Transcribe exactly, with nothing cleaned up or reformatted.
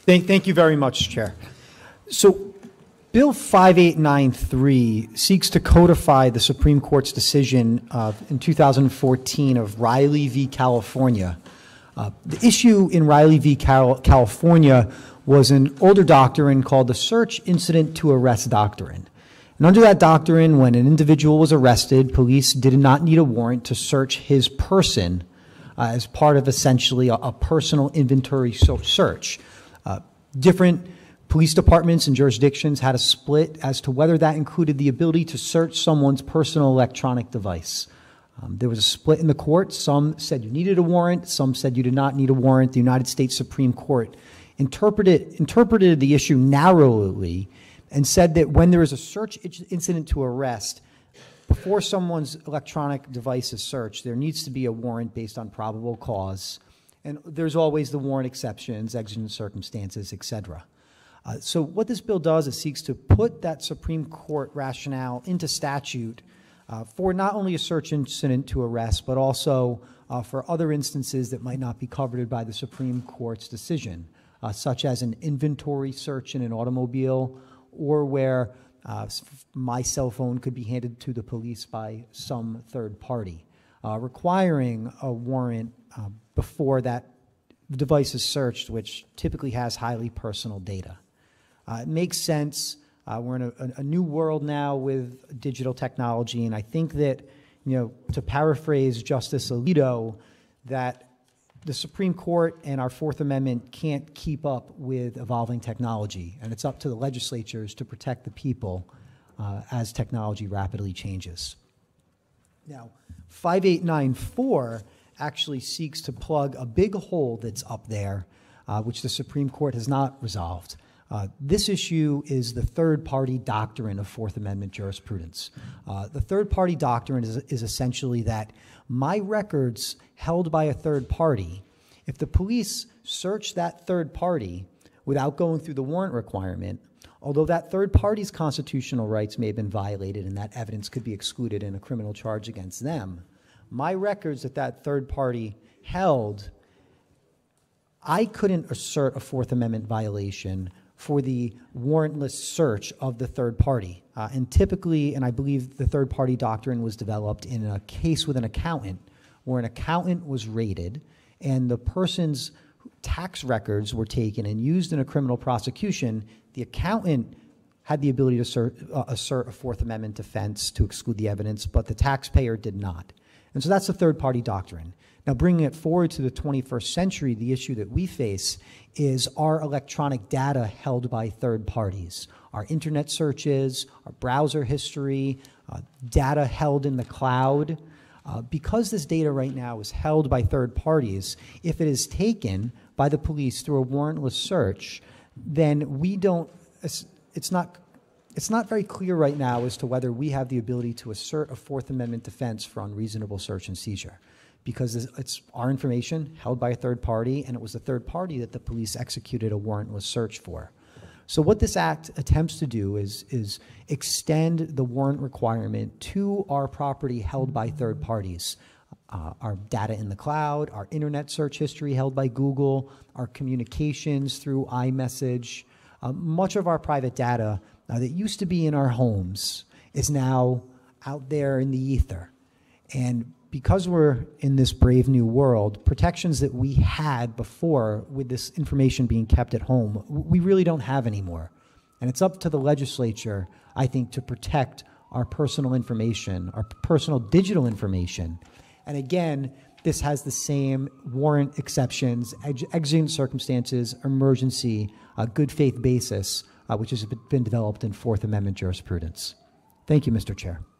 Thank, thank you very much, Chair. So Bill five eight nine three seeks to codify the Supreme Court's decision uh, in two thousand fourteen of Riley v. California. Uh, the issue in Riley v. Cal California was an older doctrine called the search incident to arrest doctrine. And under that doctrine, when an individual was arrested, police did not need a warrant to search his person uh, as part of essentially a, a personal inventory so search. Uh, different police departments and jurisdictions had a split as to whether that included the ability to search someone's personal electronic device. Um, there was a split in the court. Some said you needed a warrant. Some said you did not need a warrant. The United States Supreme Court interpreted, interpreted the issue narrowly and said that when there is a search incident to arrest, before someone's electronic device is searched, there needs to be a warrant based on probable cause. And there's always the warrant exceptions, exigent circumstances, et cetera. Uh, so what this bill does is seeks to put that Supreme Court rationale into statute uh, for not only a search incident to arrest, but also uh, for other instances that might not be covered by the Supreme Court's decision, uh, such as an inventory search in an automobile, or where uh, my cell phone could be handed to the police by some third party, uh, requiring a warrant uh, before that device is searched, which typically has highly personal data. Uh, it makes sense. Uh, we're in a, a new world now with digital technology, and I think that, you know, to paraphrase Justice Alito, that the Supreme Court and our Fourth Amendment can't keep up with evolving technology, and it's up to the legislatures to protect the people uh, as technology rapidly changes. Now, five eight nine four actually seeks to plug a big hole that's up there, uh, which the Supreme Court has not resolved. Uh, this issue is the third-party doctrine of Fourth Amendment jurisprudence. Uh, the third-party doctrine is, is essentially that my records held by a third party, if the police search that third party without going through the warrant requirement, although that third party's constitutional rights may have been violated and that evidence could be excluded in a criminal charge against them, my records that that third party held, I couldn't assert a Fourth Amendment violation for the warrantless search of the third party. Uh, and typically, and I believe the third party doctrine was developed in a case with an accountant, where an accountant was raided and the person's tax records were taken and used in a criminal prosecution. The accountant had the ability to assert, uh, assert a Fourth Amendment defense to exclude the evidence, but the taxpayer did not. And so that's the third party doctrine. Now, bringing it forward to the twenty-first century, the issue that we face is our electronic data held by third parties. Our internet searches, our browser history, uh, data held in the cloud. Uh, because this data right now is held by third parties, if it is taken by the police through a warrantless search, then we don't, it's, it's not It's not very clear right now as to whether we have the ability to assert a Fourth Amendment defense for unreasonable search and seizure, because it's our information held by a third party, and it was the third party that the police executed a warrantless search for. So what this act attempts to do is, is extend the warrant requirement to our property held by third parties. Uh, our data in the cloud, our internet search history held by Google, our communications through iMessage. Uh, much of our private data uh, that used to be in our homes is now out there in the ether. And because we're in this brave new world, protections that we had before with this information being kept at home, we really don't have anymore. And it's up to the legislature, I think, to protect our personal information, our personal digital information. And again, this has the same warrant exceptions, ex exigent circumstances, emergency, uh, good faith basis, uh, which has been developed in Fourth Amendment jurisprudence. Thank you, Mister Chair.